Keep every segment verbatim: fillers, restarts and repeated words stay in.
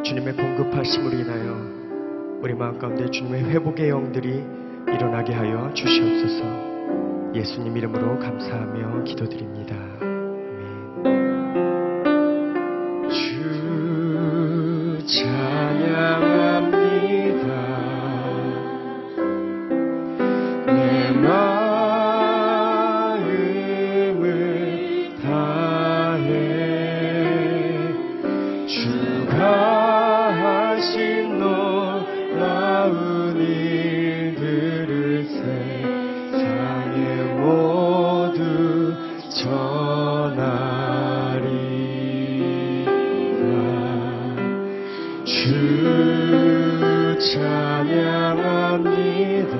주님의 공급하심으로 인하여 우리 마음 가운데 주님의 회복의 영들이 일어나게 하여 주시옵소서. 예수님 이름으로 감사하며 기도드립니다. 아멘. 주 찬양합니다. 내 마음을 다해 주가 하신 놀라운 일들을 세상에 모두 전하리라. 주 찬양합니다.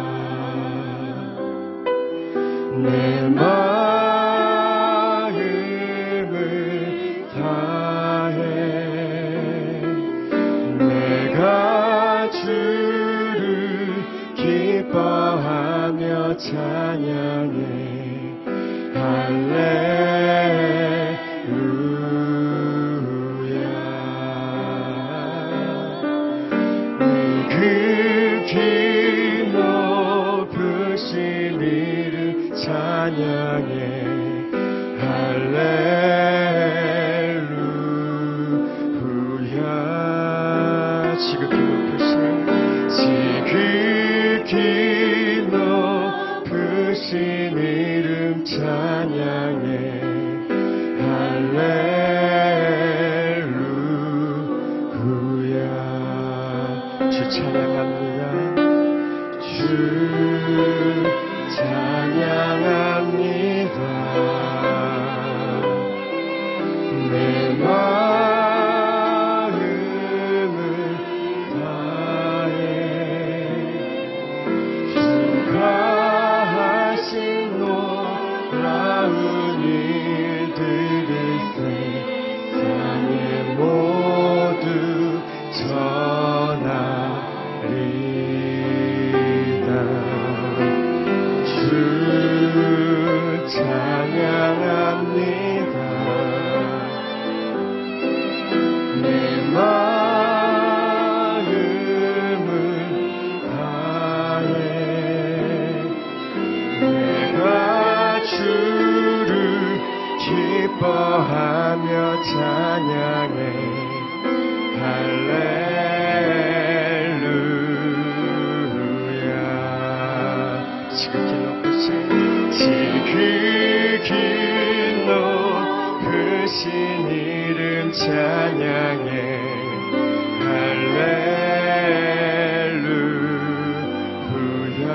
내 마음을 다해 내가 주를 기뻐하며 찬양해. 할렐루야. 극히 높으신 이름 찬양해. 할렐루야. 지극히 높으신 지극히 높으신 이름 찬양해. 할렐루야. 주 찬양합니다. 주 찬양합니다. 내 마음을 다해 주가 하신 놀라운 일들을 세상에 모두 전하리다. 주 찬양합니다. 내 마음을 다해 내가 주를 기뻐하며 찬양해. 할렐루야. 지극히 높으신 지극히 높으신 이름 찬양해. 할렐루야.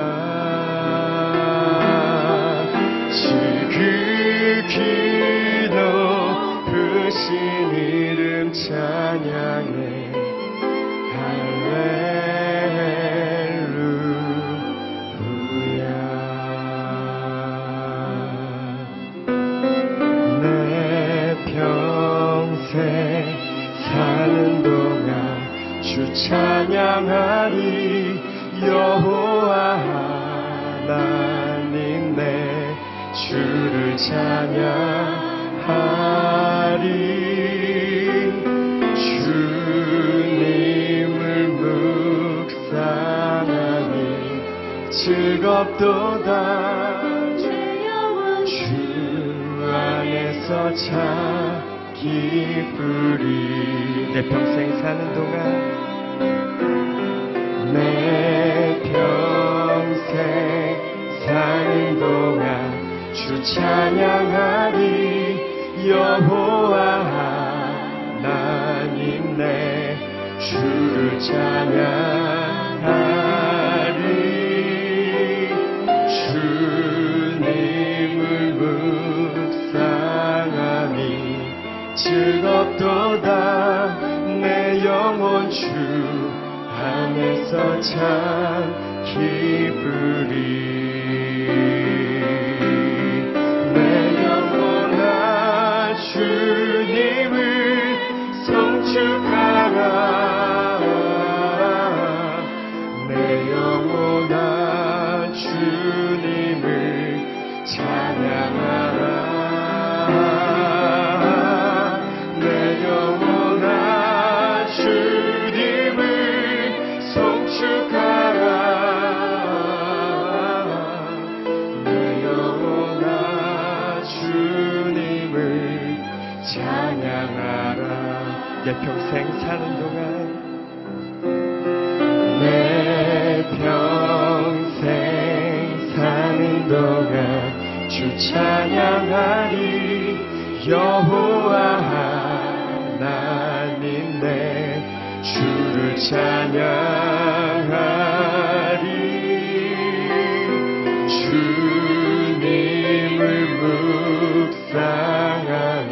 지극히 높으신 이름 찬양해. 할렐루야. 내 평생 사는 동안 주 찬양하리. 여호와 하나님 내 주를 찬양하리. 주님을 묵상하니 즐겁도다. 주 안에서 참 기쁘리. 내 평생 사는 동안 내 평생 사는 동안 주 찬양하리. 여호와 하나님 내 주를 찬양하리. 주님을 묵상하니 즐겁도다. 내 영혼 주 안에서 참 기쁘리. 내 영혼아 주님을 성축하라. 내 영혼아 주님을 찬양하라. 내 영혼아 주 찬양하라. 내 평생 사는 동안 내 평생 사는 동안 주 찬양하리. 여호와 하나님 내 주를 찬양하리. 주님을 묵상하니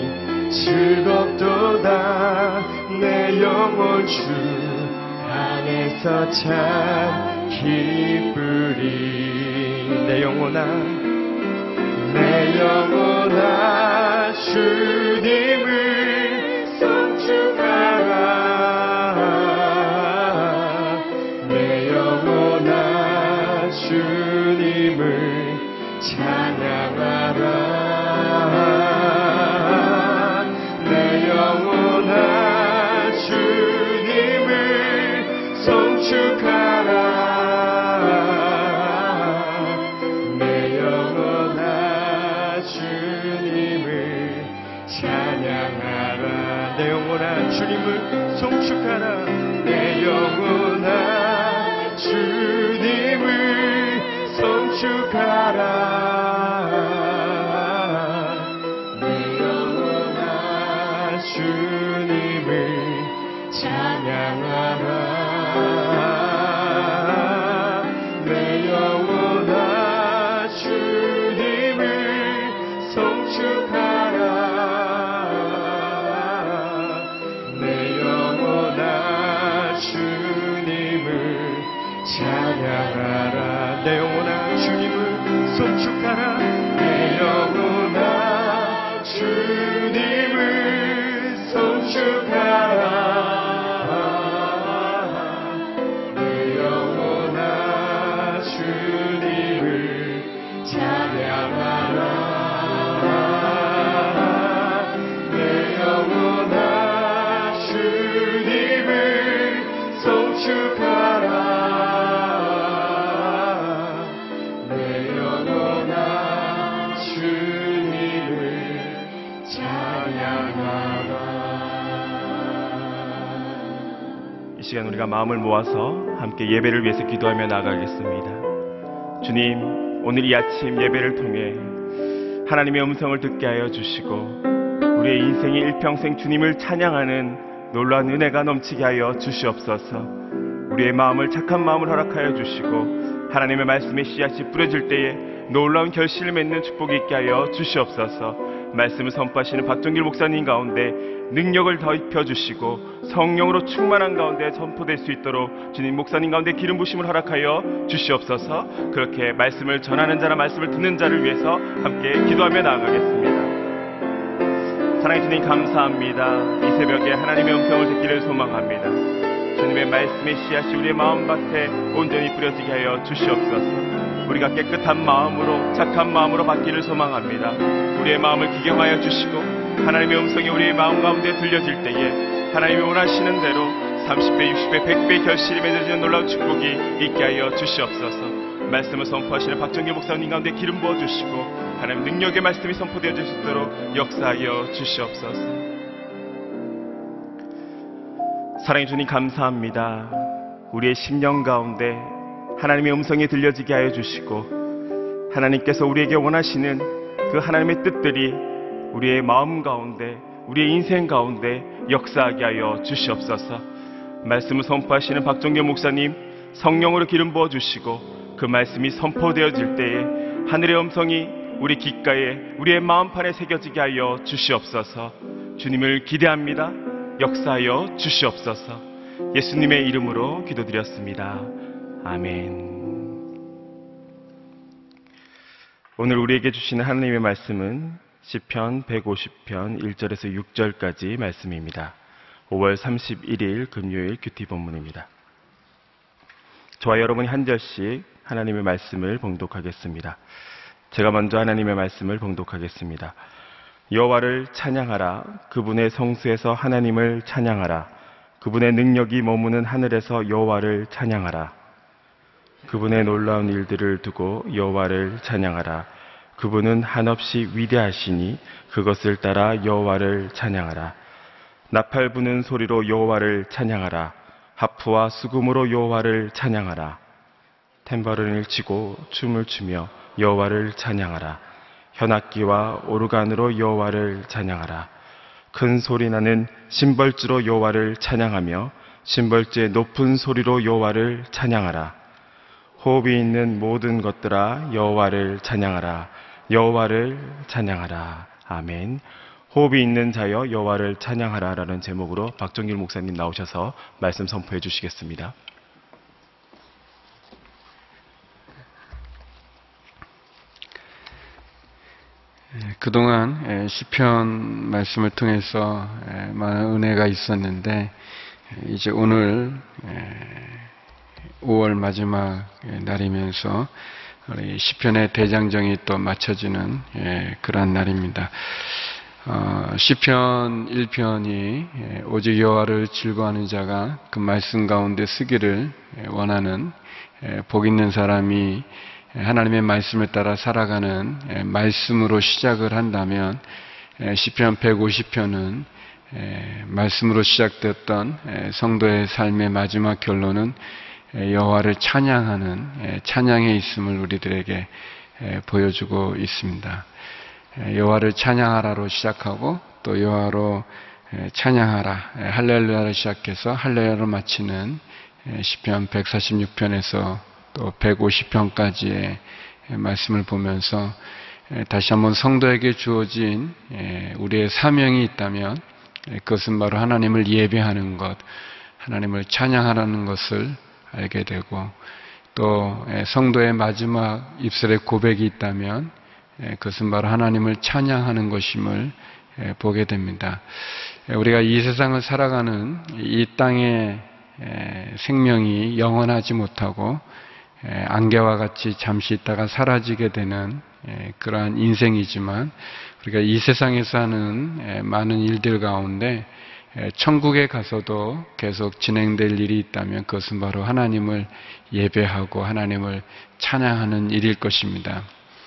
즐겁도다. 내 영혼 주 안에서 참 기쁘리. 내 영혼아 내 영혼아 주님을 송축하라. 내 영혼아 주님을 찬양하라. 내 영혼아 주님을 송축하라. 내 영혼아 주님을 찬양하라. 내 영혼아 주님을 송축하라. 내 영혼아 주님을 송축하라. 내 영혼아 주님을 찬양하라. 내 영혼아 주님을 송축하라. 내 영혼아 주님을 찬양하라. 내 영혼아 주님을 송축하라. 내 영혼아 주님을 송축하라. 내 영혼아 주님을 찬양하라. 내 영혼아 주님을 송축하라. 내 영혼아 주님을 찬양하라. 이 시간 우리가 마음을 모아서 함께 예배를 위해서 기도하며 나아가겠습니다. 주님, 오늘 이 아침 예배를 통해 하나님의 음성을 듣게 하여 주시고 우리의 인생의 일평생 주님을 찬양하는 놀라운 은혜가 넘치게 하여 주시옵소서. 우리의 마음을 착한 마음을 허락하여 주시고 하나님의 말씀의 씨앗이 뿌려질 때에 놀라운 결실을 맺는 축복이 있게 하여 주시옵소서. 말씀을 선포하시는 박종길 목사님 가운데 능력을 더 입혀주시고 성령으로 충만한 가운데 선포될 수 있도록 주님 목사님 가운데 기름 부심을 허락하여 주시옵소서. 그렇게 말씀을 전하는 자나 말씀을 듣는 자를 위해서 함께 기도하며 나아가겠습니다. 사랑의 주님 감사합니다. 이 새벽에 하나님의 음성을 듣기를 소망합니다. 주님의 말씀의 씨앗이 우리의 마음밭에 온전히 뿌려지게 하여 주시옵소서. 우리가 깨끗한 마음으로 착한 마음으로 받기를 소망합니다. 우리의 마음을 기경하여 주시고 하나님의 음성이 우리의 마음 가운데 들려질 때에 하나님이 원하시는 대로 삼십 배, 육십 배, 백 배의 결실이 맺어지는 놀라운 축복이 있게 하여 주시옵소서. 말씀을 선포하시는 박정길 목사님 가운데 기름 부어주시고 하나님 능력의 말씀이 선포되어 주시도록 역사하여 주시옵소서. 사랑해 주님 감사합니다. 우리의 심령 가운데 하나님의 음성이 들려지게 하여 주시고 하나님께서 우리에게 원하시는 그 하나님의 뜻들이 우리의 마음 가운데 우리의 인생 가운데 역사하게 하여 주시옵소서. 말씀을 선포하시는 박정규 목사님 성령으로 기름 부어주시고 그 말씀이 선포되어질 때에 하늘의 음성이 우리 귓가에 우리의 마음판에 새겨지게 하여 주시옵소서. 주님을 기대합니다. 역사하여 주시옵소서. 예수님의 이름으로 기도드렸습니다. 아멘. 오늘 우리에게 주시는 하나님의 말씀은 시편 백오십 편 일 절에서 육 절까지 말씀입니다. 오월 삼십일일 금요일 큐티 본문입니다. 저와 여러분이 한 절씩 하나님의 말씀을 봉독하겠습니다. 제가 먼저 하나님의 말씀을 봉독하겠습니다. 여호와를 찬양하라. 그분의 성수에서 하나님을 찬양하라. 그분의 능력이 머무는 하늘에서 여호와를 찬양하라. 그분의 놀라운 일들을 두고 여호와를 찬양하라. 그분은 한없이 위대하시니 그것을 따라 여호와를 찬양하라. 나팔 부는 소리로 여호와를 찬양하라. 하프와 수금으로 여호와를 찬양하라. 탬버린을 치고 춤을 추며 여호와를 찬양하라. 현악기와 오르간으로 여호와를 찬양하라. 큰 소리 나는 심벌주로 여호와를 찬양하며 심벌주의 높은 소리로 여호와를 찬양하라. 호흡이 있는 모든 것들아 여호와를 찬양하라. 여호와를 찬양하라. 아멘. 호흡이 있는 자여 여호와를 찬양하라 라는 제목으로 박정길 목사님 나오셔서 말씀 선포해 주시겠습니다. 그동안 시편 말씀을 통해서 많은 은혜가 있었는데 이제 오늘 오월 마지막 날이면서 우리 시편의 대장정이 또 맞춰지는 그러한 날입니다. 어, 시편 일 편이 오직 여호와를 즐거워하는 자가 그 말씀 가운데 쓰기를 원하는 복 있는 사람이 하나님의 말씀을 따라 살아가는 말씀으로 시작을 한다면 시편 백오십 편은 말씀으로 시작되었던 성도의 삶의 마지막 결론은 여호와를 찬양하는 찬양에 있음을 우리들에게 보여주고 있습니다. 여호와를 찬양하라로 시작하고 또 여호와로 찬양하라 할렐루야로 시작해서 할렐루야로 마치는 시편 백사십육 편에서 또 백오십 편까지의 말씀을 보면서 다시 한번 성도에게 주어진 우리의 사명이 있다면 그것은 바로 하나님을 예배하는 것, 하나님을 찬양하라는 것을 알게 되고 또 성도의 마지막 입술의 고백이 있다면 그것은 바로 하나님을 찬양하는 것임을 보게 됩니다. 우리가 이 세상을 살아가는 이 땅의 생명이 영원하지 못하고 안개와 같이 잠시 있다가 사라지게 되는 그러한 인생이지만 우리가 이 세상에서 하는 많은 일들 가운데 천국에 가서도 계속 진행될 일이 있다면 그것은 바로 하나님을 예배하고 하나님을 찬양하는 일일 것입니다.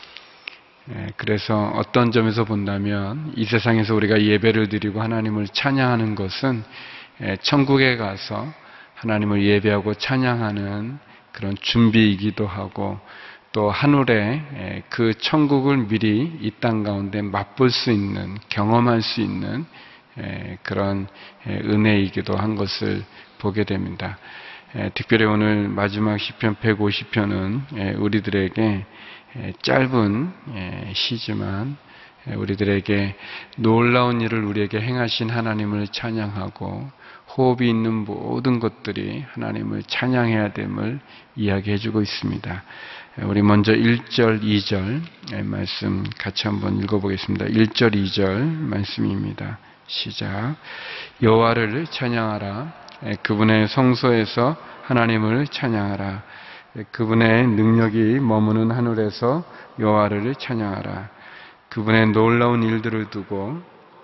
그래서 어떤 점에서 본다면 이 세상에서 우리가 예배를 드리고 하나님을 찬양하는 것은 천국에 가서 하나님을 예배하고 찬양하는 그런 준비이기도 하고 또 하늘에 그 천국을 미리 이 땅 가운데 맛볼 수 있는 경험할 수 있는 그런 은혜이기도 한 것을 보게 됩니다. 특별히 오늘 마지막 시편 백오십 편은 우리들에게 짧은 시지만 우리들에게 놀라운 일을 우리에게 행하신 하나님을 찬양하고 호흡이 있는 모든 것들이 하나님을 찬양해야 됨을 이야기해주고 있습니다. 우리 먼저 일 절, 이 절 말씀 같이 한번 읽어보겠습니다. 일 절, 이 절 말씀입니다. 시작. 여호와를 찬양하라. 그분의 성소에서 하나님을 찬양하라. 그분의 능력이 머무는 하늘에서 여호와를 찬양하라. 그분의 놀라운 일들을 두고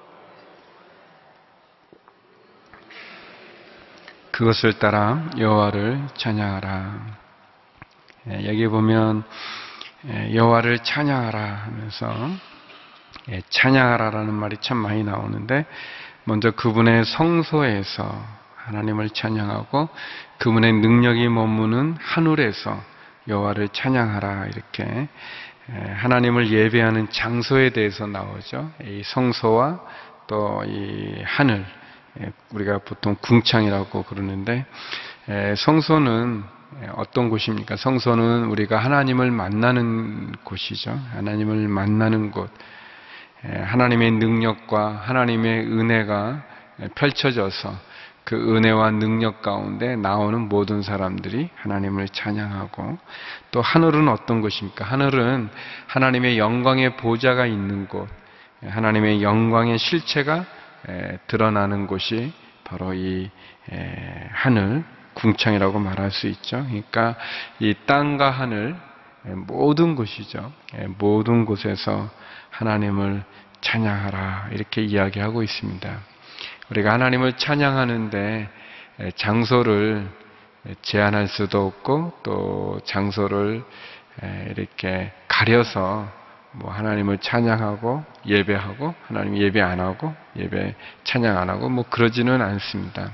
그것을 따라 여호와를 찬양하라. 여기 보면 여호와를 찬양하라 하면서 찬양하라라는 말이 참 많이 나오는데 먼저 그분의 성소에서 하나님을 찬양하고 그분의 능력이 머무는 하늘에서 여호와를 찬양하라 이렇게 하나님을 예배하는 장소에 대해서 나오죠. 이 성소와 또 이 하늘 우리가 보통 궁창이라고 그러는데 성소는 어떤 곳입니까? 성소는 우리가 하나님을 만나는 곳이죠. 하나님을 만나는 곳. 하나님의 능력과 하나님의 은혜가 펼쳐져서 그 은혜와 능력 가운데 나오는 모든 사람들이 하나님을 찬양하고 또 하늘은 어떤 곳입니까? 하늘은 하나님의 영광의 보좌가 있는 곳, 하나님의 영광의 실체가 드러나는 곳이 바로 이 하늘, 궁창이라고 말할 수 있죠. 그러니까 이 땅과 하늘 모든 곳이죠. 모든 곳에서 하나님을 찬양하라 이렇게 이야기하고 있습니다. 우리가 하나님을 찬양하는데 장소를 제한할 수도 없고 또 장소를 이렇게 가려서 뭐 하나님을 찬양하고 예배하고 하나님 예배 안 하고 예배 찬양 안 하고 뭐 그러지는 않습니다.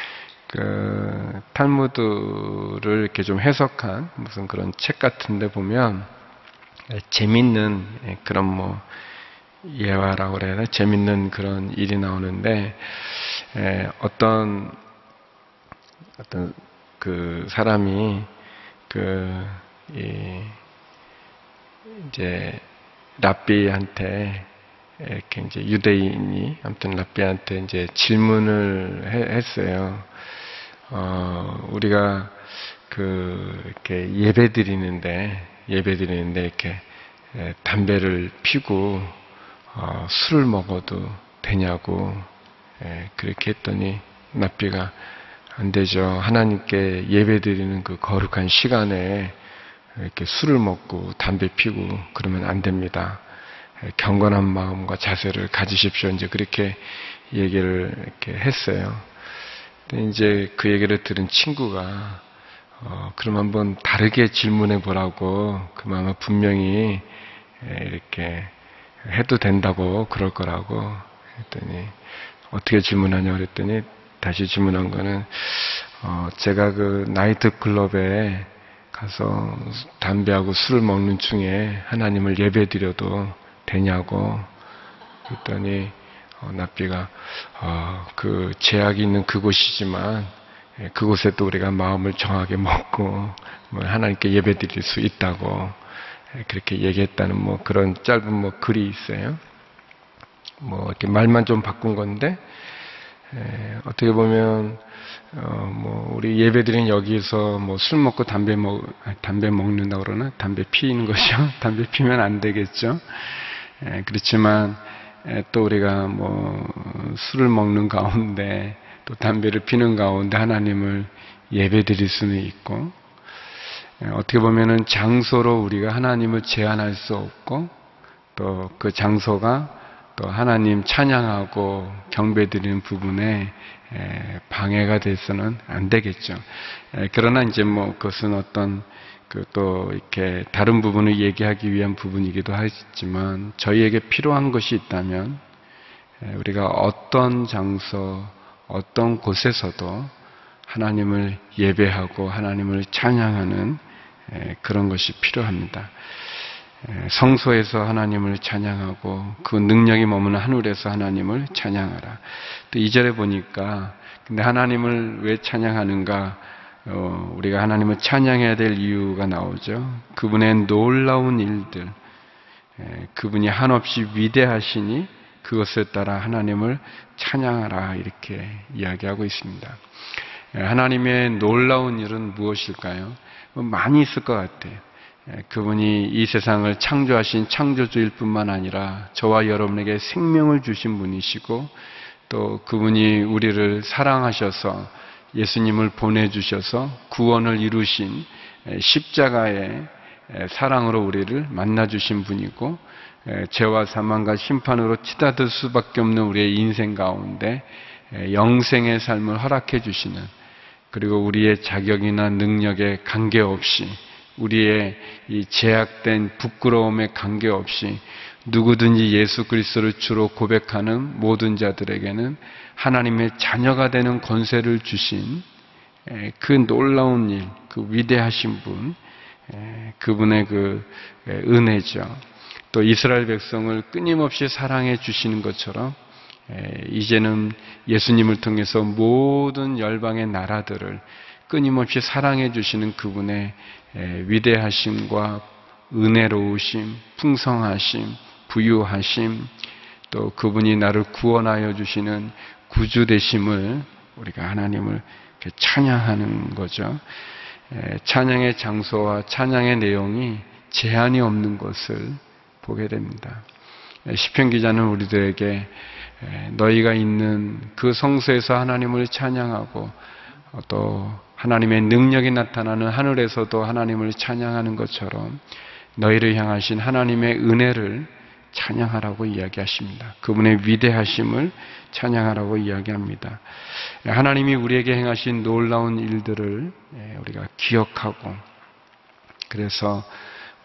그 탈무드를 이렇게 좀 해석한 무슨 그런 책 같은데 보면 재밌는 그런 뭐 예화라고 그래야 되나 재밌는 그런 일이 나오는데 어떤 어떤 그 사람이 그 이 이제 랍비한테 이렇게 이제 유대인이 아무튼 랍비한테 이제 질문을 해, 했어요. 어, 우리가 그 이렇게 예배 드리는데 예배 드리는데 이렇게 담배를 피고 어, 술을 먹어도 되냐고 예, 그렇게 했더니 랍비가 안 되죠. 하나님께 예배 드리는 그 거룩한 시간에 이렇게 술을 먹고 담배 피고 그러면 안 됩니다. 경건한 마음과 자세를 가지십시오. 이제 그렇게 얘기를 이렇게 했어요. 근데 이제 그 얘기를 들은 친구가 어, 그럼 한번 다르게 질문해 보라고. 그러면 분명히 이렇게 해도 된다고 그럴 거라고 했더니 어떻게 질문하냐 그랬더니 다시 질문한 거는 어, 제가 그 나이트 클럽에 가서 담배하고 술을 먹는 중에 하나님을 예배드려도 되냐고 그랬더니 어, 납비가 어, 그 제약이 있는 그곳이지만 예, 그곳에 또 우리가 마음을 정하게 먹고 뭐 하나님께 예배드릴 수 있다고 예, 그렇게 얘기했다는 뭐 그런 짧은 뭐 글이 있어요. 뭐 이렇게 말만 좀 바꾼 건데 예, 어떻게 보면 어, 뭐 우리 예배드린 여기서 뭐 술 먹고 담배 먹 담배 먹는다 그러나 담배 피는 것이요. 담배 피면 안 되겠죠. 예, 그렇지만 예, 또 우리가 뭐 술을 먹는 가운데 또 담배를 피는 가운데 하나님을 예배드릴 수는 있고 예, 어떻게 보면은 장소로 우리가 하나님을 제한할 수 없고 또 그 장소가 또 하나님 찬양하고 경배드리는 부분에 방해가 돼서는 안 되겠죠. 그러나 이제 뭐 그것은 어떤 그 또 이렇게 다른 부분을 얘기하기 위한 부분이기도 하지만 저희에게 필요한 것이 있다면 우리가 어떤 장소, 어떤 곳에서도 하나님을 예배하고 하나님을 찬양하는 그런 것이 필요합니다. 성소에서 하나님을 찬양하고 그 능력이 머무는 하늘에서 하나님을 찬양하라. 또 이 절에 보니까 근데 하나님을 왜 찬양하는가? 어, 우리가 하나님을 찬양해야 될 이유가 나오죠. 그분의 놀라운 일들, 에, 그분이 한없이 위대하시니 그것에 따라 하나님을 찬양하라 이렇게 이야기하고 있습니다. 에, 하나님의 놀라운 일은 무엇일까요? 많이 있을 것 같아요. 그분이 이 세상을 창조하신 창조주일 뿐만 아니라 저와 여러분에게 생명을 주신 분이시고 또 그분이 우리를 사랑하셔서 예수님을 보내주셔서 구원을 이루신 십자가의 사랑으로 우리를 만나주신 분이고 죄와 사망과 심판으로 치닫을 수밖에 없는 우리의 인생 가운데 영생의 삶을 허락해 주시는 그리고 우리의 자격이나 능력에 관계없이 우리의 이 제약된 부끄러움에 관계없이 누구든지 예수 그리스도를 주로 고백하는 모든 자들에게는 하나님의 자녀가 되는 권세를 주신 그 놀라운 일, 그 위대하신 분, 그분의 그 은혜죠. 또 이스라엘 백성을 끊임없이 사랑해 주시는 것처럼 이제는 예수님을 통해서 모든 열방의 나라들을 끊임없이 사랑해 주시는 그분의 위대하심과 은혜로우심, 풍성하심, 부유하심, 또 그분이 나를 구원하여 주시는 구주 되심을 우리가 하나님을 찬양하는 거죠. 찬양의 장소와 찬양의 내용이 제한이 없는 것을 보게 됩니다. 시편 기자는 우리들에게 너희가 있는 그 성소에서 하나님을 찬양하고 또 하나님의 능력이 나타나는 하늘에서도 하나님을 찬양하는 것처럼 너희를 향하신 하나님의 은혜를 찬양하라고 이야기하십니다. 그분의 위대하심을 찬양하라고 이야기합니다. 하나님이 우리에게 행하신 놀라운 일들을 우리가 기억하고 그래서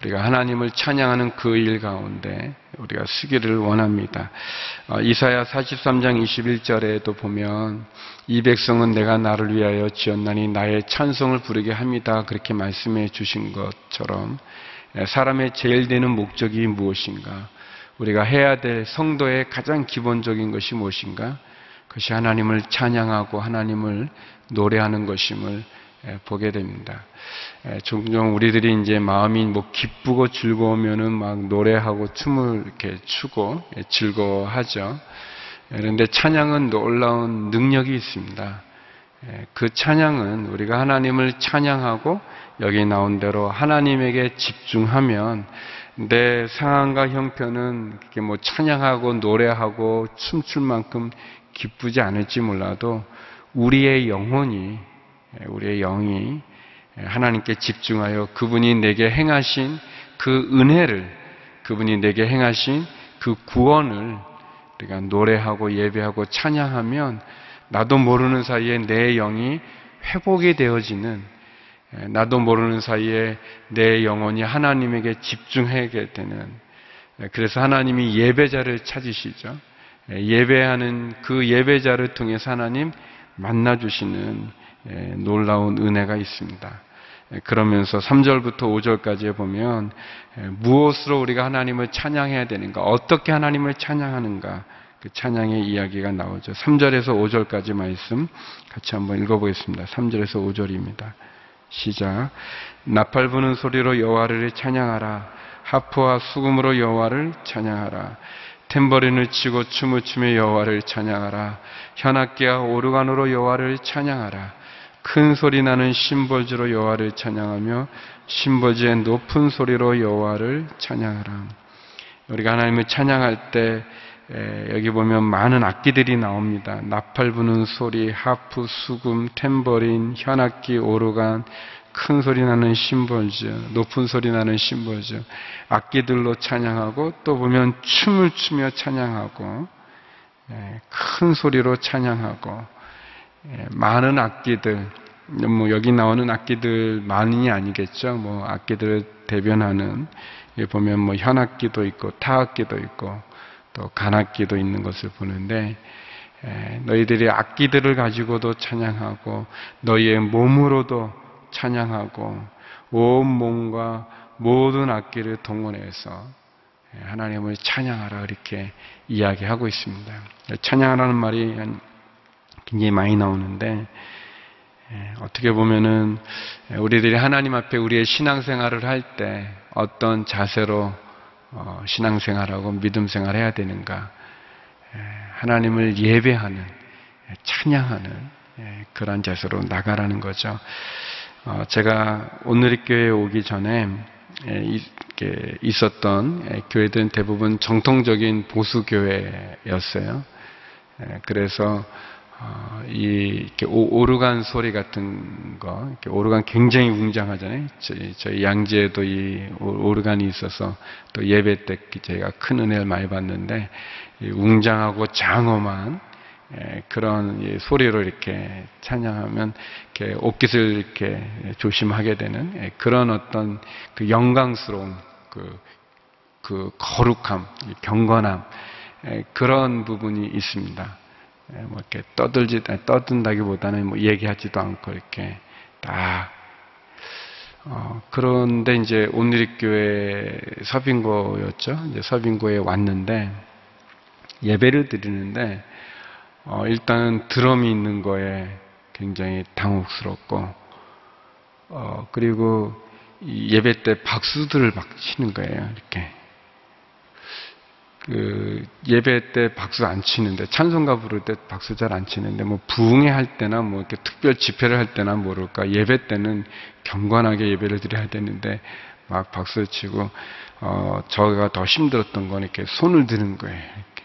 우리가 하나님을 찬양하는 그 일 가운데 우리가 쓰기를 원합니다. 어, 이사야 사십삼 장 이십일 절에도 보면 이 백성은 내가 나를 위하여 지었나니 나의 찬송을 부르게 합니다. 그렇게 말씀해 주신 것처럼 사람의 제일 되는 목적이 무엇인가? 우리가 해야 될 성도의 가장 기본적인 것이 무엇인가? 그것이 하나님을 찬양하고 하나님을 노래하는 것임을 보게 됩니다. 종종 우리들이 이제 마음이 뭐 기쁘고 즐거우면은 막 노래하고 춤을 이렇게 추고 즐거워하죠. 그런데 찬양은 놀라운 능력이 있습니다. 그 찬양은 우리가 하나님을 찬양하고 여기 나온 대로 하나님에게 집중하면 내 상황과 형편은 그렇게 뭐 찬양하고 노래하고 춤출 만큼 기쁘지 않을지 몰라도 우리의 영혼이 우리의 영이 하나님께 집중하여 그분이 내게 행하신 그 은혜를, 그분이 내게 행하신 그 구원을 우리가 노래하고 예배하고 찬양하면 나도 모르는 사이에 내 영이 회복이 되어지는, 나도 모르는 사이에 내 영혼이 하나님에게 집중하게 되는, 그래서 하나님이 예배자를 찾으시죠. 예배하는 그 예배자를 통해서 하나님 만나주시는 놀라운 은혜가 있습니다. 그러면서 삼 절부터 오 절까지 보면 무엇으로 우리가 하나님을 찬양해야 되는가, 어떻게 하나님을 찬양하는가, 그 찬양의 이야기가 나오죠. 삼 절에서 오 절까지 말씀 같이 한번 읽어보겠습니다. 삼 절에서 오 절입니다. 시작. 나팔 부는 소리로 여호와를 찬양하라. 하프와 수금으로 여호와를 찬양하라. 탬버린을 치고 춤을 추며 여호와를 찬양하라. 현악기와 오르간으로 여호와를 찬양하라. 큰 소리 나는 심벌주로 여호와를 찬양하며 심벌주의 높은 소리로 여호와를 찬양하라. 우리가 하나님을 찬양할 때 여기 보면 많은 악기들이 나옵니다. 나팔 부는 소리, 하프, 수금, 탬버린, 현악기, 오르간, 큰 소리 나는 심벌주, 높은 소리 나는 심벌주, 악기들로 찬양하고 또 보면 춤을 추며 찬양하고 큰 소리로 찬양하고 많은 악기들, 뭐 여기 나오는 악기들만이 아니겠죠. 뭐 악기들을 대변하는, 여기 보면 뭐 현악기도 있고 타악기도 있고 또 간악기도 있는 것을 보는데, 너희들이 악기들을 가지고도 찬양하고 너희의 몸으로도 찬양하고 온 몸과 모든 악기를 동원해서 하나님을 찬양하라, 이렇게 이야기하고 있습니다. 찬양하라는 말이 굉장히 많이 나오는데, 어떻게 보면은 우리들이 하나님 앞에 우리의 신앙생활을 할 때 어떤 자세로 신앙생활하고 믿음생활을 해야 되는가, 하나님을 예배하는, 찬양하는 그런 자세로 나가라는 거죠. 제가 오늘의 교회에 오기 전에 있었던 교회들은 대부분 정통적인 보수교회였어요. 그래서 이 이렇게 오르간 소리 같은 거, 이렇게 오르간 굉장히 웅장하잖아요. 저희, 저희 양지에도 이 오르간이 있어서 또 예배 때 제가 큰 은혜를 많이 받는데, 웅장하고 장엄한 그런 소리로 이렇게 찬양하면 이렇게 옷깃을 이렇게 조심하게 되는 그런 어떤 그 영광스러운 그, 그 거룩함, 경건함, 그런 부분이 있습니다. 뭐 이렇게 떠들지, 떠든다기보다는 뭐 얘기하지도 않고 이렇게 딱. 어, 그런데 이제 온누리교회 서빙고였죠. 이제 서빙고에 왔는데 예배를 드리는데, 어, 일단은 드럼이 있는 거에 굉장히 당혹스럽고, 어, 그리고 이 예배 때 박수들을 막 치는 거예요. 이렇게. 그 예배 때 박수 안 치는데, 찬송가 부를 때 박수 잘 안 치는데, 뭐 부흥회 할 때나 뭐 이렇게 특별 집회를 할 때나 모를까, 예배 때는 경건하게 예배를 드려야 되는데 막 박수 치고, 어 저가 더 힘들었던 건 이렇게 손을 드는 거예요.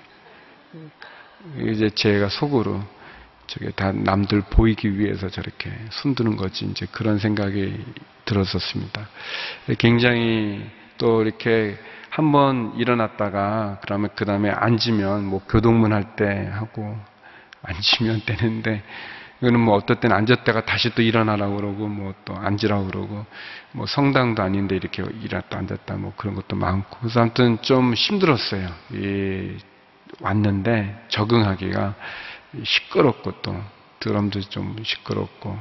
이렇게. 이제 제가 속으로 저게 다 남들 보이기 위해서 저렇게 손 드는 거지, 이제 그런 생각이 들었었습니다. 굉장히 또 이렇게 한번 일어났다가 그러면 그 다음에 앉으면 뭐 교동문 할 때 하고 앉으면 되는데, 이거는 뭐 어떨 때는 앉았다가 다시 또 일어나라고 그러고 뭐 또 앉으라고 그러고 뭐 성당도 아닌데 이렇게 일어났다 앉았다 뭐 그런 것도 많고 그래서 아무튼 좀 힘들었어요. 이 왔는데 적응하기가 시끄럽고 또 드럼도 좀 시끄럽고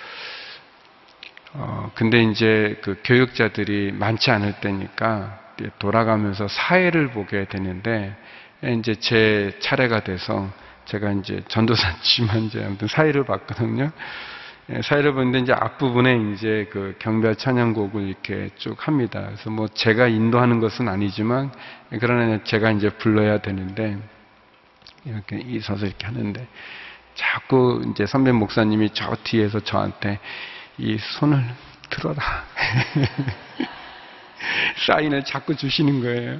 어 근데 이제 그 교육자들이 많지 않을 때니까 돌아가면서 사회를 보게 되는데 이제 제 차례가 돼서 제가 이제 전도사지만 이제 아무튼 사회를 봤거든요. 사회를 보는데 이제 앞부분에 이제 그 경배 찬양곡을 이렇게 쭉 합니다. 그래서 뭐 제가 인도하는 것은 아니지만 그러나 제가 이제 불러야 되는데 이렇게 있어서 이렇게 하는데 자꾸 이제 선배 목사님이 저 뒤에서 저한테 이 손을 들어라. 사인을 자꾸 주시는 거예요.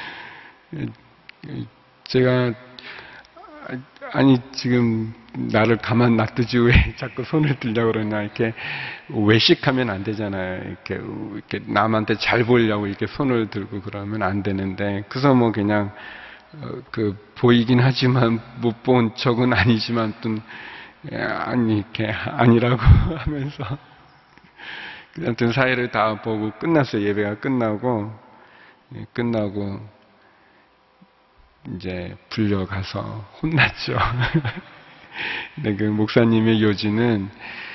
제가 아니 지금 나를 가만 놔두지 왜 자꾸 손을 들려고 그러냐 이렇게 외식하면 안 되잖아요. 이렇게 이렇게 남한테 잘 보이려고 이렇게 손을 들고 그러면 안 되는데 그래서 뭐 그냥 어, 그 보이긴 하지만 못 본 척은 아니지만 또 아니 이렇게 아니라고 하면서 아무튼 사회를 다 보고 끝났어요. 예배가 끝나고 끝나고 이제 불려가서 혼났죠. 근데 그 목사님의 요지는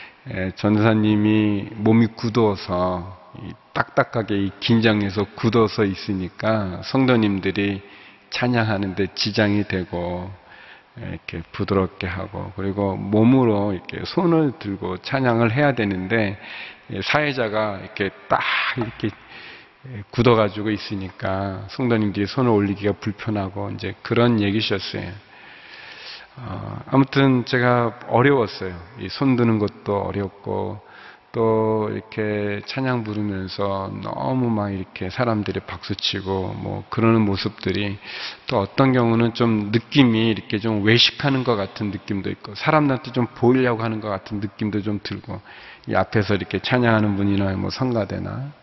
전사님이 몸이 굳어서 딱딱하게 긴장해서 굳어서 있으니까 성도님들이 찬양하는데 지장이 되고 이렇게 부드럽게 하고 그리고 몸으로 이렇게 손을 들고 찬양을 해야 되는데 사회자가 이렇게 딱 이렇게 굳어가지고 있으니까 성도님들이 손을 올리기가 불편하고 이제 그런 얘기셨어요. 어, 아무튼 제가 어려웠어요. 이 손 드는 것도 어렵고 또 이렇게 찬양 부르면서 너무 막 이렇게 사람들이 박수치고 뭐 그러는 모습들이 또 어떤 경우는 좀 느낌이 이렇게 좀 외식하는 것 같은 느낌도 있고 사람들한테 좀 보이려고 하는 것 같은 느낌도 좀 들고 이 앞에서 이렇게 찬양하는 분이나 뭐 성가대나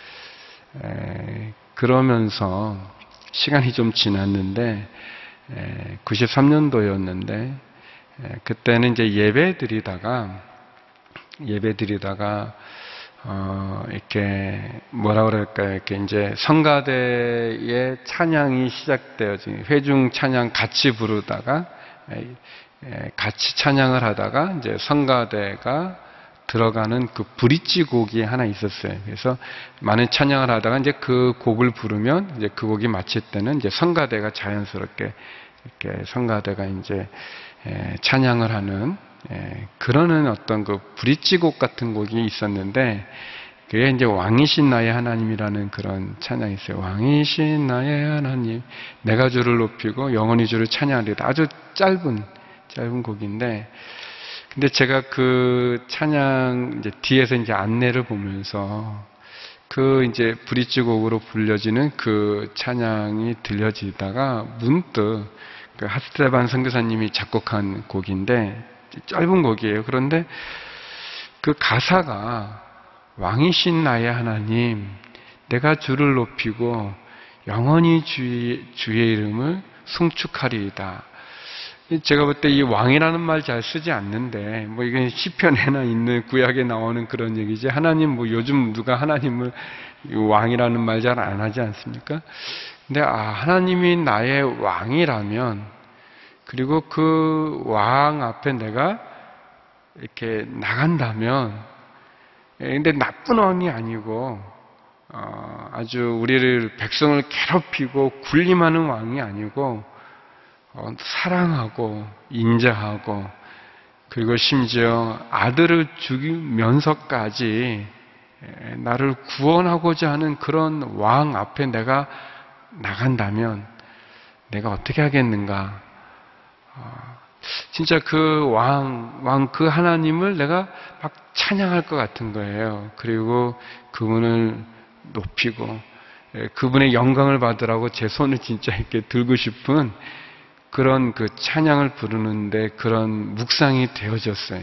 에, 그러면서 시간이 좀 지났는데 에, 구십삼 년도였는데 에, 그때는 이제 예배 드리다가 예배 드리다가 어, 이렇게 뭐라 그럴까요? 이렇게 이제 성가대의 찬양이 시작되어 지금 회중 찬양 같이 부르다가 에, 에, 같이 찬양을 하다가 이제 성가대가 들어가는 그 브릿지 곡이 하나 있었어요. 그래서 많은 찬양을 하다가 이제 그 곡을 부르면 이제 그 곡이 마칠 때는 이제 성가대가 자연스럽게 이렇게 성가대가 이제 에, 찬양을 하는 에, 그러는 어떤 그 브릿지 곡 같은 곡이 있었는데 그게 이제 왕이신 나의 하나님이라는 그런 찬양이 있어요. 왕이신 나의 하나님, 내가 주를 높이고 영원히 주를 찬양하리다. 아주 짧은 짧은 곡인데. 근데 제가 그 찬양 이제 뒤에서 이제 안내를 보면서 그 이제 브릿지 곡으로 불려지는 그 찬양이 들려지다가 문득 그 핫스테반 선교사님이 작곡한 곡인데 짧은 곡이에요. 그런데 그 가사가 왕이신 나의 하나님, 내가 주를 높이고 영원히 주의, 주의 이름을 송축하리이다. 제가 볼 때 이 왕이라는 말 잘 쓰지 않는데 뭐 이게 시편에나 있는 구약에 나오는 그런 얘기지 하나님 뭐 요즘 누가 하나님을 왕이라는 말 잘 안 하지 않습니까? 근데 아 하나님이 나의 왕이라면 그리고 그 왕 앞에 내가 이렇게 나간다면 근데 나쁜 왕이 아니고 어, 아주 우리를 백성을 괴롭히고 군림하는 왕이 아니고 어, 사랑하고 인자하고 그리고 심지어 아들을 죽이면서까지 나를 구원하고자 하는 그런 왕 앞에 내가 나간다면 내가 어떻게 하겠는가? 어, 진짜 그 왕, 왕 그 하나님을 내가 막 찬양할 것 같은 거예요. 그리고 그분을 높이고 그분의 영광을 받으라고 제 손을 진짜 이렇게 들고 싶은 그런 그 찬양을 부르는데 그런 묵상이 되어졌어요.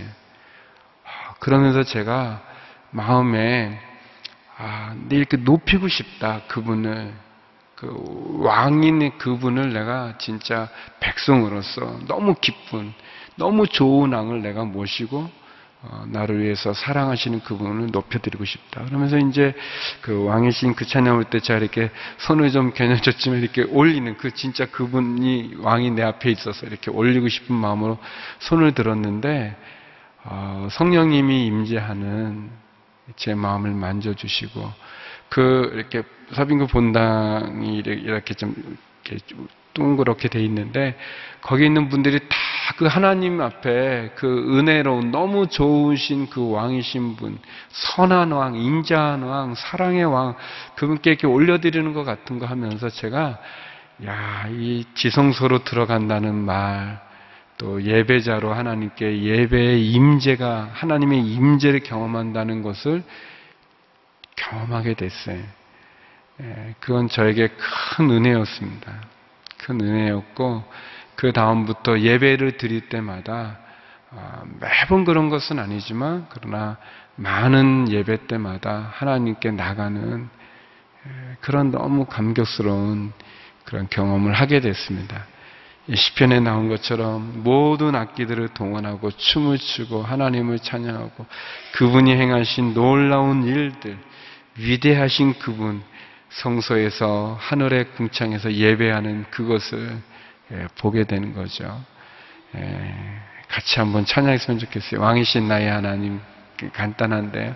그러면서 제가 마음에 아, 이렇게 높이고 싶다. 그분을 그 왕인 그분을 내가 진짜 백성으로서 너무 기쁜 너무 좋은 왕을 내가 모시고 어, 나를 위해서 사랑하시는 그분을 높여드리고 싶다. 그러면서 이제 그 왕이신 그 찬양 올 때 제가 이렇게 손을 좀 겨냥졌지만 이렇게 올리는 그 진짜 그분이 왕이 내 앞에 있어서 이렇게 올리고 싶은 마음으로 손을 들었는데 어, 성령님이 임재하는 제 마음을 만져주시고 그 이렇게 서빙구 본당이 이렇게 좀 이렇게 둥그렇게 돼 있는데 거기 있는 분들이 다 그 하나님 앞에 그 은혜로운 너무 좋으신 그 왕이신 분, 선한 왕, 인자한 왕, 사랑의 왕 그분께 이렇게 올려드리는 것 같은 거 하면서 제가 야, 이 지성소로 들어간다는 말, 또 예배자로 하나님께 예배의 임재가 하나님의 임재를 경험한다는 것을 경험하게 됐어요. 그건 저에게 큰 은혜였습니다. 큰 은혜였고 그 다음부터 예배를 드릴 때마다 매번 그런 것은 아니지만 그러나 많은 예배 때마다 하나님께 나가는 그런 너무 감격스러운 그런 경험을 하게 됐습니다. 시편에 나온 것처럼 모든 악기들을 동원하고 춤을 추고 하나님을 찬양하고 그분이 행하신 놀라운 일들, 위대하신 그분, 성소에서 하늘의 궁창에서 예배하는 그것을 보게 되는 거죠. 같이 한번 찬양했으면 좋겠어요. 왕이신 나의 하나님, 간단한데요.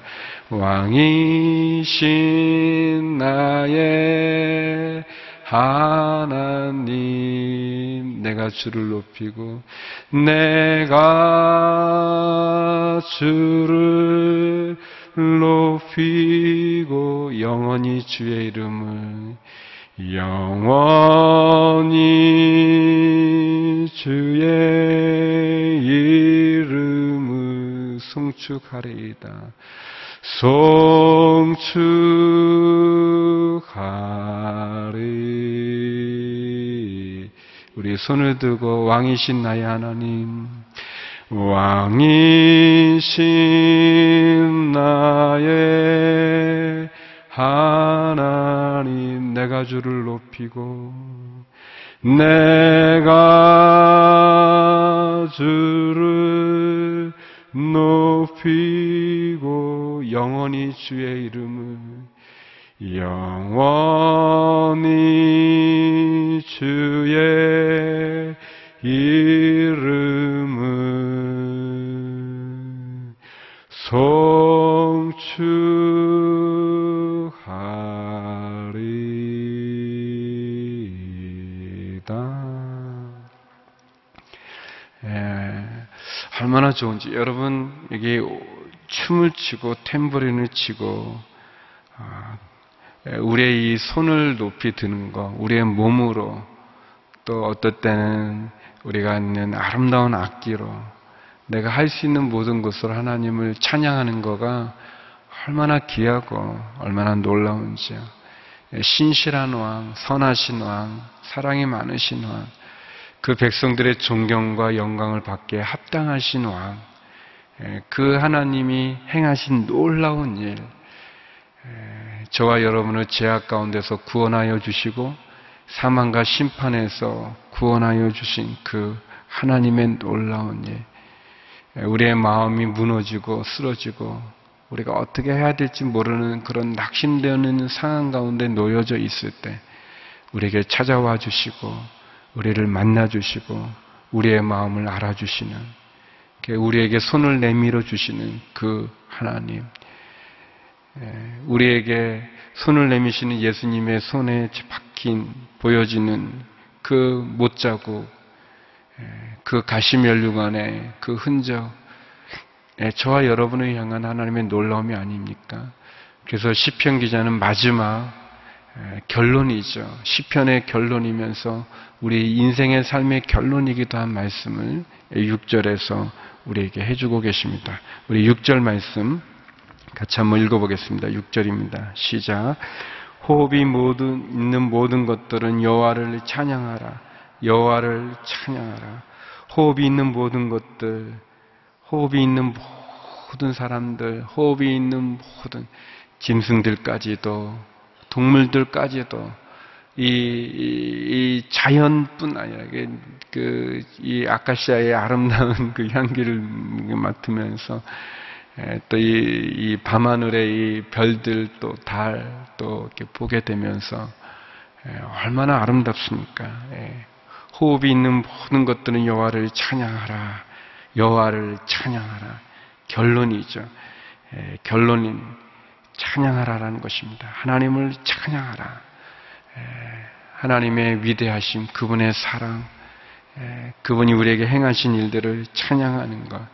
왕이신 나의 하나님, 내가 주를 높이고 내가 주를 높이고 영원히 주의 이름을 영원히 주의 이름을 송축하리이다. 송축하리. 우리 손을 들고 왕이신 나의 하나님, 왕이신 나의 하나님, 내가 주를 높이고 내가 주를 높이고 영원히 주의 이름을 영원히 주의 이름을 송축하리이다. 예, 얼마나 좋은지. 여러분 여기 춤을 추고 탬버린을 치고 아, 우리의 이 손을 높이 드는 것, 우리의 몸으로, 또 어떨 때는 우리가 있는 아름다운 악기로 내가 할 수 있는 모든 것으로 하나님을 찬양하는 거가 얼마나 귀하고 얼마나 놀라운지요. 신실한 왕, 선하신 왕, 사랑이 많으신 왕, 그 백성들의 존경과 영광을 받기에 합당하신 왕, 그 하나님이 행하신 놀라운 일, 저와 여러분을 죄악 가운데서 구원하여 주시고 사망과 심판에서 구원하여 주신 그 하나님의 놀라운 일, 우리의 마음이 무너지고 쓰러지고 우리가 어떻게 해야 될지 모르는 그런 낙심되는 상황 가운데 놓여져 있을 때 우리에게 찾아와 주시고 우리를 만나 주시고 우리의 마음을 알아주시는, 우리에게 손을 내밀어 주시는 그 하나님, 우리에게 손을 내미시는 예수님의 손에 박힌 보여지는 그 못자국, 그 가시면류관의 그 흔적, 저와 여러분을 향한 하나님의 놀라움이 아닙니까? 그래서 시편 기자는 마지막 결론이죠. 시편의 결론이면서 우리 인생의 삶의 결론이기도 한 말씀을 육 절에서 우리에게 해주고 계십니다. 우리 육 절 말씀 같이 한번 읽어보겠습니다. 육 절입니다. 시작. 호흡이 모든 있는 모든 것들은 여호와를 찬양하라. 여호와를 찬양하라. 호흡이 있는 모든 것들, 호흡이 있는 모든 사람들, 호흡이 있는 모든 짐승들까지도, 동물들까지도 이, 이, 이 자연뿐 아니라 그, 이 아카시아의 아름다운 그 향기를 맡으면서 또 이, 이 밤하늘의 이 별들 또 달 또 이렇게 보게 되면서 얼마나 아름답습니까? 호흡이 있는 모든 것들은 여호와를 찬양하라. 여호와를 찬양하라. 결론이죠. 결론인 찬양하라라는 것입니다. 하나님을 찬양하라. 하나님의 위대하심, 그분의 사랑, 그분이 우리에게 행하신 일들을 찬양하는 것.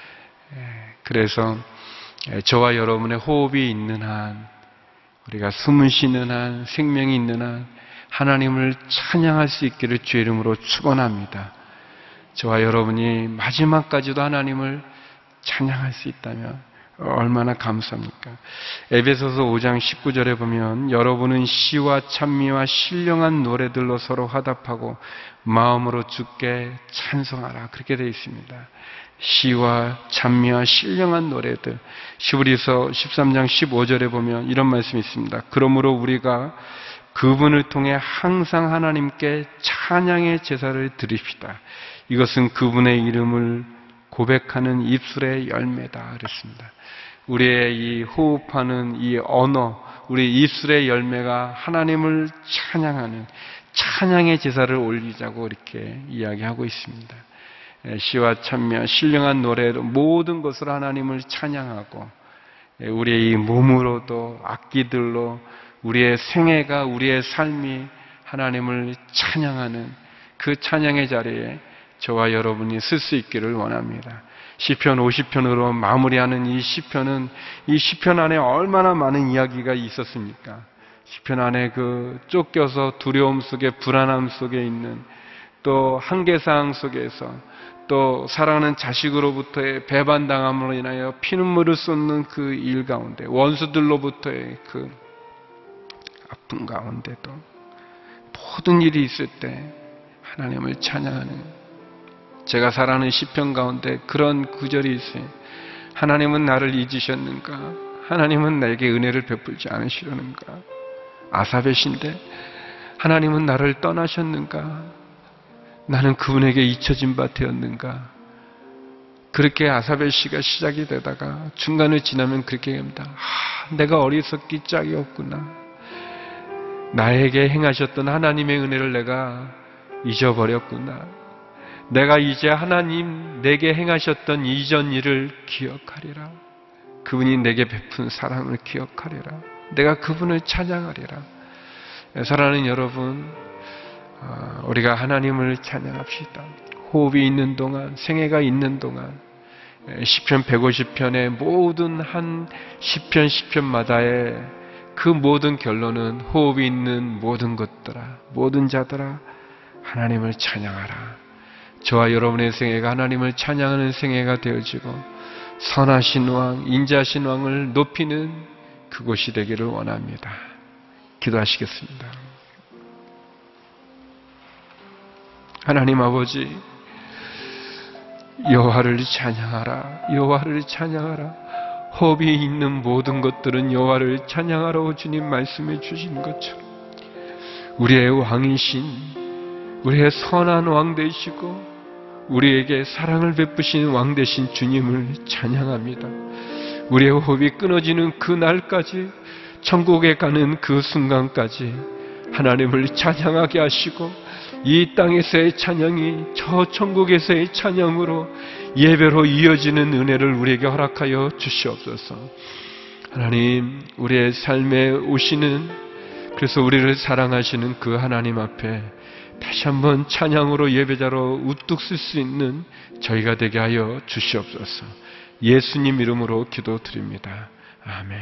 그래서 저와 여러분의 호흡이 있는 한, 우리가 숨을 쉬는 한, 생명이 있는 한 하나님을 찬양할 수 있기를 주의 이름으로 축원합니다. 저와 여러분이 마지막까지도 하나님을 찬양할 수 있다면 얼마나 감사합니까? 에베소서 오 장 십구 절에 보면 여러분은 시와 찬미와 신령한 노래들로 서로 화답하고 마음으로 주께 찬송하라. 그렇게 되어 있습니다. 시와 찬미와 신령한 노래들. 히브리서 십삼 장 십오 절에 보면 이런 말씀이 있습니다. 그러므로 우리가 그분을 통해 항상 하나님께 찬양의 제사를 드립시다. 이것은 그분의 이름을 고백하는 입술의 열매다. 그랬습니다. 우리의 이 호흡하는 이 언어, 우리 입술의 열매가 하나님을 찬양하는 찬양의 제사를 올리자고 이렇게 이야기하고 있습니다. 시와 찬미와 신령한 노래로 모든 것으로 하나님을 찬양하고 우리의 이 몸으로도 악기들로 우리의 생애가 우리의 삶이 하나님을 찬양하는 그 찬양의 자리에 저와 여러분이 쓸 수 있기를 원합니다. 시편 오십 편으로 마무리하는 이 시편은 이 시편 안에 얼마나 많은 이야기가 있었습니까? 시편 안에 그 쫓겨서 두려움 속에 불안함 속에 있는 또 한계사항 속에서 또 사랑하는 자식으로부터의 배반당함으로 인하여 피눈물을 쏟는 그 일 가운데 원수들로부터의 그 아픔 가운데도 모든 일이 있을 때 하나님을 찬양하는 제가 사랑하는 시편 가운데 그런 구절이 있어요. 하나님은 나를 잊으셨는가? 하나님은 나에게 은혜를 베풀지 않으시려는가? 아삽의 시인데 하나님은 나를 떠나셨는가? 나는 그분에게 잊혀진 바 되었는가? 그렇게 아삽의 시가 시작이 되다가 중간을 지나면 그렇게 합니다. 아, 내가 어리석기 짝이 없구나. 나에게 행하셨던 하나님의 은혜를 내가 잊어버렸구나. 내가 이제 하나님 내게 행하셨던 이전 일을 기억하리라. 그분이 내게 베푼 사랑을 기억하리라. 내가 그분을 찬양하리라. 사랑하는 여러분, 우리가 하나님을 찬양합시다. 호흡이 있는 동안, 생애가 있는 동안 시편 백오십 편의 모든 한 시편 시편마다의 그 모든 결론은 호흡이 있는 모든 것들아, 모든 자들아 하나님을 찬양하라. 저와 여러분의 생애가 하나님을 찬양하는 생애가 되어지고 선하신 왕, 인자하신 왕을 높이는 그곳이 되기를 원합니다. 기도하시겠습니다. 하나님 아버지, 여호와를 찬양하라. 여호와를 찬양하라. 호흡이 있는 모든 것들은 여호와를 찬양하라고 주님 말씀해 주신 것처럼 우리의 왕이신, 우리의 선한 왕 되시고 우리에게 사랑을 베푸신 왕 되신 주님을 찬양합니다. 우리의 호흡이 끊어지는 그 날까지, 천국에 가는 그 순간까지 하나님을 찬양하게 하시고 이 땅에서의 찬양이 저 천국에서의 찬양으로 예배로 이어지는 은혜를 우리에게 허락하여 주시옵소서. 하나님, 우리의 삶에 오시는, 그래서 우리를 사랑하시는 그 하나님 앞에 다시 한번 찬양으로 예배자로 우뚝 쓸 수 있는 저희가 되게 하여 주시옵소서. 예수님 이름으로 기도드립니다. 아멘.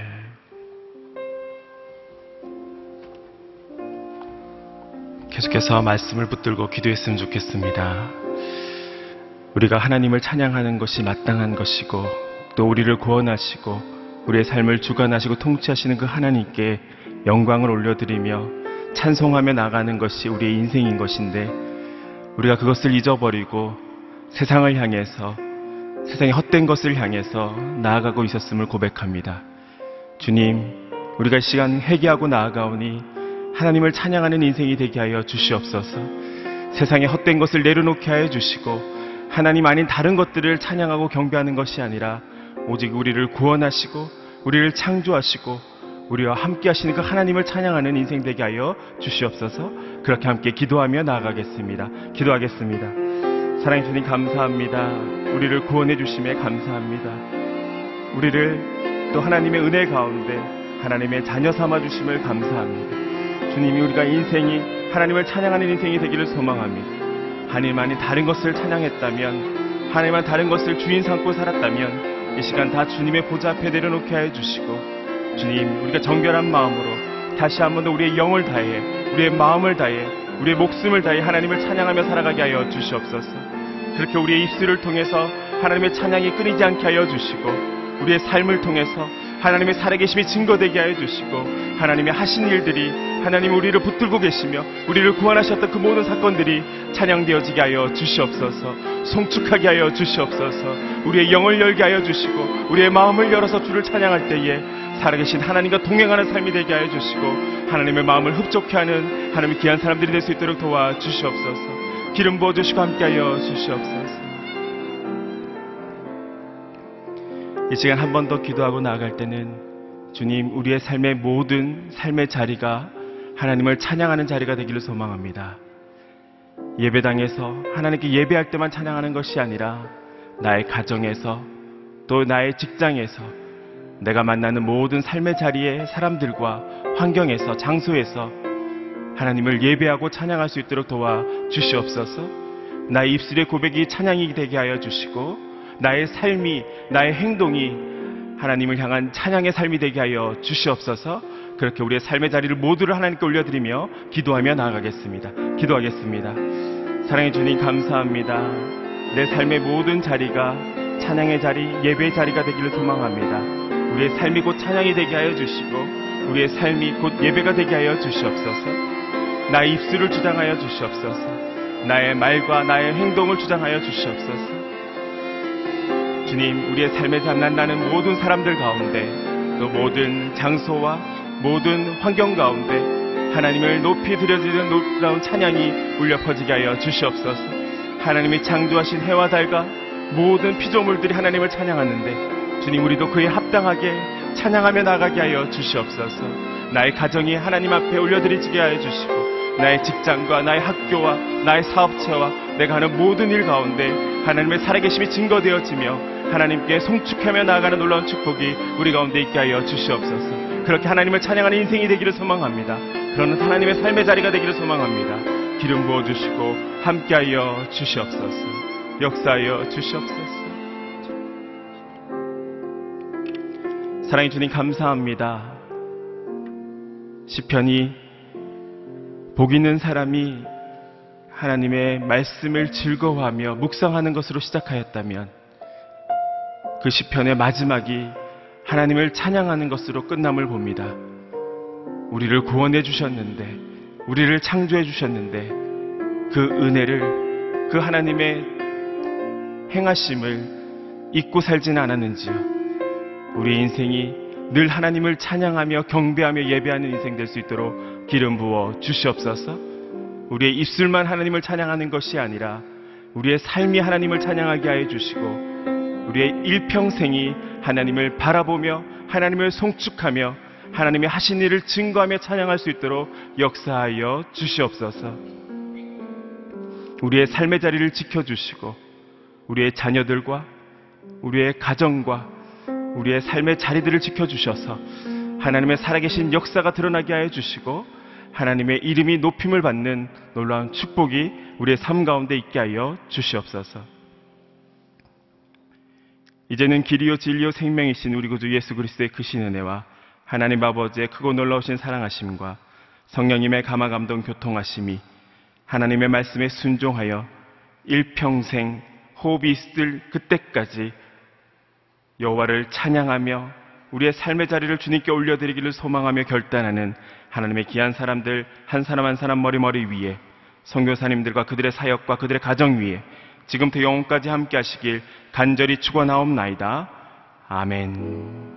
계속해서 말씀을 붙들고 기도했으면 좋겠습니다. 우리가 하나님을 찬양하는 것이 마땅한 것이고 또 우리를 구원하시고 우리의 삶을 주관하시고 통치하시는 그 하나님께 영광을 올려드리며 찬송하며 나가는 것이 우리의 인생인 것인데 우리가 그것을 잊어버리고 세상을 향해서, 세상의 헛된 것을 향해서 나아가고 있었음을 고백합니다. 주님, 우리가 이 시간 회개하고 나아가오니 하나님을 찬양하는 인생이 되게 하여 주시옵소서. 세상에 헛된 것을 내려놓게 하여 주시고 하나님 아닌 다른 것들을 찬양하고 경배하는 것이 아니라 오직 우리를 구원하시고 우리를 창조하시고 우리와 함께 하시는 그 하나님을 찬양하는 인생 되게 하여 주시옵소서. 그렇게 함께 기도하며 나아가겠습니다. 기도하겠습니다. 사랑해 주님 감사합니다. 우리를 구원해 주심에 감사합니다. 우리를 또 하나님의 은혜 가운데 하나님의 자녀 삼아 주심을 감사합니다. 주님이 우리가 인생이 하나님을 찬양하는 인생이 되기를 소망합니다. 하나님 아닌 다른 것을 찬양했다면, 하나님 아닌 다른 것을 주인 삼고 살았다면 이 시간 다 주님의 보좌 앞에 내려놓게 하여 주시고, 주님 우리가 정결한 마음으로 다시 한 번 더 우리의 영을 다해, 우리의 마음을 다해, 우리의 목숨을 다해 하나님을 찬양하며 살아가게 하여 주시옵소서. 그렇게 우리의 입술을 통해서 하나님의 찬양이 끊이지 않게 하여 주시고, 우리의 삶을 통해서 하나님의 살아계심이 증거되게 하여 주시고, 하나님의 하신 일들이 하나님 우리를 붙들고 계시며 우리를 구원하셨던 그 모든 사건들이 찬양되어지게 하여 주시옵소서. 송축하게 하여 주시옵소서. 우리의 영을 열게 하여 주시고 우리의 마음을 열어서 주를 찬양할 때에 살아계신 하나님과 동행하는 삶이 되게 하여 주시고 하나님의 마음을 흡족해 하는 하나님의 귀한 사람들이 될 수 있도록 도와주시옵소서. 기름 부어주시고 함께하여 주시옵소서. 이 시간 한 번 더 기도하고 나아갈 때는 주님 우리의 삶의 모든 삶의 자리가 하나님을 찬양하는 자리가 되기를 소망합니다. 예배당에서 하나님께 예배할 때만 찬양하는 것이 아니라 나의 가정에서 또 나의 직장에서 내가 만나는 모든 삶의 자리의 사람들과 환경에서 장소에서 하나님을 예배하고 찬양할 수 있도록 도와주시옵소서. 나의 입술의 고백이 찬양이 되게 하여 주시고 나의 삶이, 나의 행동이 하나님을 향한 찬양의 삶이 되게 하여 주시옵소서. 그렇게 우리의 삶의 자리를 모두를 하나님께 올려드리며 기도하며 나아가겠습니다. 기도하겠습니다. 사랑해 주님 감사합니다. 내 삶의 모든 자리가 찬양의 자리, 예배의 자리가 되기를 소망합니다. 우리의 삶이 곧 찬양이 되게 하여 주시고 우리의 삶이 곧 예배가 되게 하여 주시옵소서. 나의 입술을 주장하여 주시옵소서. 나의 말과 나의 행동을 주장하여 주시옵소서. 주님, 우리의 삶에서 만나는 모든 사람들 가운데 또 모든 장소와 모든 환경 가운데 하나님을 높이 드려지는 놀라운 찬양이 울려 퍼지게 하여 주시옵소서. 하나님이 창조하신 해와 달과 모든 피조물들이 하나님을 찬양하는데 주님 우리도 그에 합당하게 찬양하며 나가게 하여 주시옵소서. 나의 가정이 하나님 앞에 올려드리게 하여 주시고 나의 직장과 나의 학교와 나의 사업체와 내가 하는 모든 일 가운데 하나님의 살아계심이 증거되어지며 하나님께 송축하며 나아가는 놀라운 축복이 우리 가운데 있게 하여 주시옵소서. 그렇게 하나님을 찬양하는 인생이 되기를 소망합니다. 그러는 하나님의 삶의 자리가 되기를 소망합니다. 기름 부어주시고 함께하여 주시옵소서. 역사하여 주시옵소서. 사랑해 주님 감사합니다. 시편이 복 있는 사람이 하나님의 말씀을 즐거워하며 묵상하는 것으로 시작하였다면 그 시편의 마지막이 하나님을 찬양하는 것으로 끝남을 봅니다. 우리를 구원해 주셨는데, 우리를 창조해 주셨는데 그 은혜를, 그 하나님의 행하심을 잊고 살지는 않았는지요. 우리 인생이 늘 하나님을 찬양하며 경배하며 예배하는 인생 될 수 있도록 기름 부어 주시옵소서. 우리의 입술만 하나님을 찬양하는 것이 아니라 우리의 삶이 하나님을 찬양하게 하여 주시고 우리의 일평생이 하나님을 바라보며 하나님을 송축하며 하나님의 하신 일을 증거하며 찬양할 수 있도록 역사하여 주시옵소서. 우리의 삶의 자리를 지켜주시고 우리의 자녀들과 우리의 가정과 우리의 삶의 자리들을 지켜주셔서 하나님의 살아계신 역사가 드러나게 하여 주시고 하나님의 이름이 높임을 받는 놀라운 축복이 우리의 삶 가운데 있게 하여 주시옵소서. 이제는 길이요 진리요 생명이신 우리 구주 예수 그리스도의 크신 은혜와 하나님 아버지의 크고 놀라우신 사랑하심과 성령님의 감화감동 교통하심이 하나님의 말씀에 순종하여 일평생 호흡이 있을 그때까지 여호와를 찬양하며 우리의 삶의 자리를 주님께 올려드리기를 소망하며 결단하는 하나님의 귀한 사람들 한 사람 한 사람 머리머리 위에 선교사님들과 그들의 사역과 그들의 가정 위에 지금부터 영원까지 함께 하시길 간절히 축원하옵나이다. 아멘.